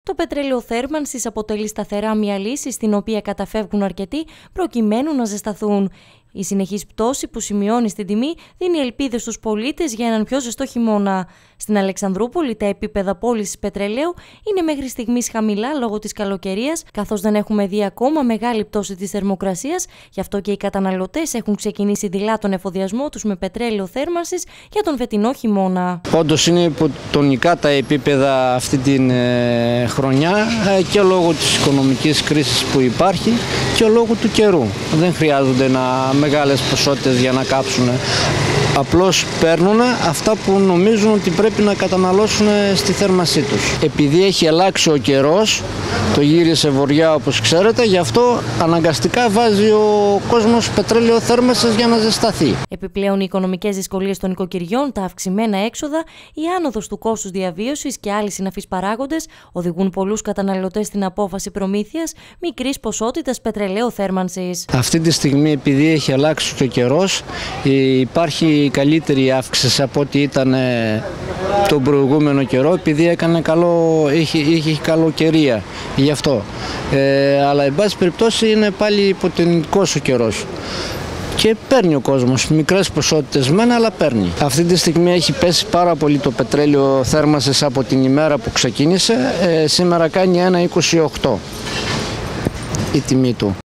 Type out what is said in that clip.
το πετρέλαιο θέρμανσης αποτελεί σταθερά μια λύση στην οποία καταφεύγουν αρκετοί προκειμένου να ζεσταθούν. Η συνεχής πτώση που σημειώνει στην τιμή δίνει ελπίδες στους πολίτες για έναν πιο ζεστό χειμώνα. Στην Αλεξανδρούπολη τα επίπεδα πώλησης πετρελαίου είναι μέχρι στιγμής χαμηλά λόγω της καλοκαιρίας, καθώς δεν έχουμε δει ακόμα μεγάλη πτώση της θερμοκρασίας, γι' αυτό και οι καταναλωτές έχουν ξεκινήσει δειλά τον εφοδιασμό τους με πετρέλαιο θέρμανσης για τον φετινό χειμώνα. Όντως είναι υποτονικά τα επίπεδα αυτή την χρονιά και λόγω της οικονομικής κρίσης που υπάρχει και λόγω του καιρού. Δεν χρειάζονται μεγάλες ποσότητες για να κάψουν. Απλώς παίρνουν αυτά που νομίζουν ότι πρέπει να καταναλώσουν στη θέρμανσή τους. Επειδή έχει αλλάξει ο καιρός, το γύρισε βορειά όπως ξέρετε, γι' αυτό αναγκαστικά βάζει ο κόσμος πετρέλαιο θέρμανσης για να ζεσταθεί. Επιπλέον οι οικονομικές δυσκολίες των οικοκυριών, τα αυξημένα έξοδα, η άνοδος του κόστους διαβίωσης και άλλοι συναφείς παράγοντες οδηγούν πολλούς καταναλωτές στην απόφαση προμήθειας μικρής ποσότητας πετρελαίου θέρμανσης. Αυτή τη στιγμή, επειδή έχει αλλάξει και ο καιρός, υπάρχει καλύτερη αύξηση από ό,τι ήταν τον προηγούμενο καιρό, επειδή είχε καλοκαιρία γι' αυτό. Αλλά εν πάση περιπτώσει είναι πάλι υποτενικός ο καιρός. Και παίρνει ο κόσμος, μικρές ποσότητες μένα, αλλά παίρνει. Αυτή τη στιγμή έχει πέσει πάρα πολύ το πετρέλαιο θέρμανσης από την ημέρα που ξεκίνησε. Σήμερα κάνει 1,28 η τιμή του.